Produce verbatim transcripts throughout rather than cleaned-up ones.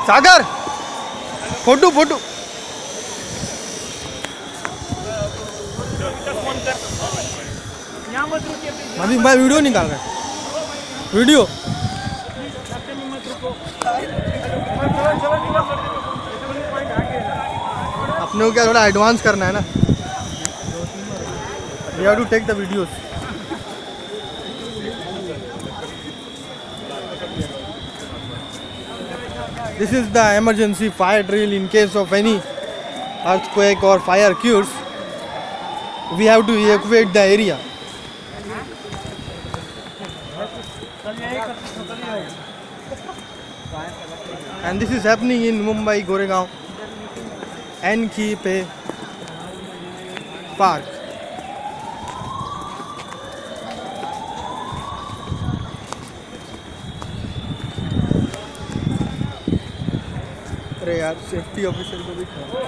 सागर photo photo अभी मैं video निकाल रहा है वीडियो। अपने को क्या थोड़ा एडवांस करना है ना, we have to take the videos. This is the emergency fire drill in case of any earthquake or fire occurs. We have to evacuate the area. And this is happening in Mumbai, Goregaon, N K P Park. अरे यार safety officer को भी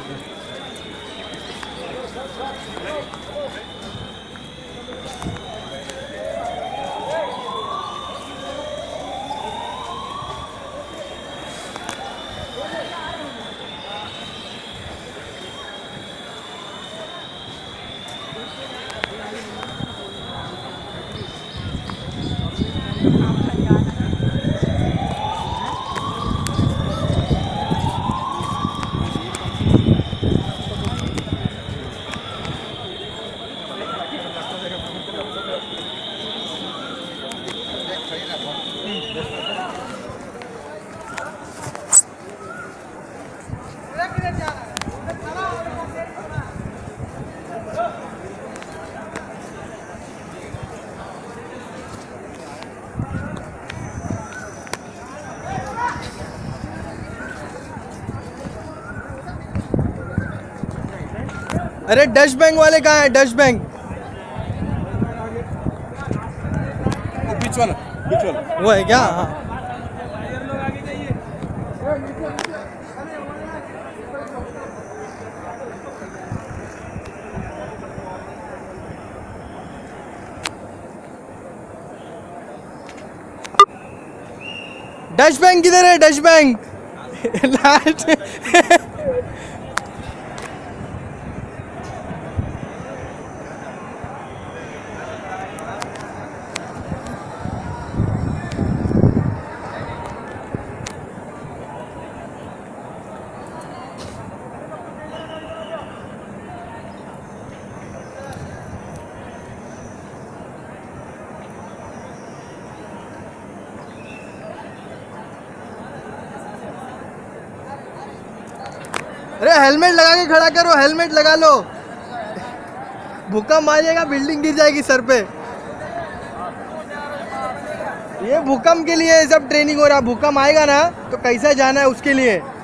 अरे dust bank वाले कहाँ है? Dust bank बीच वाला बीच वाला वो है क्या? हाँ डस्ट बैंक किधर है? डस्ट बैंक लास्ट अरे हेलमेट लगा के खड़ा करो, हेलमेट लगा लो, भूकंप आ जाएगा, बिल्डिंग गिर जाएगी सर पे। ये भूकंप के लिए सब ट्रेनिंग हो रहा है, भूकंप आएगा ना तो कैसा जाना है उसके लिए।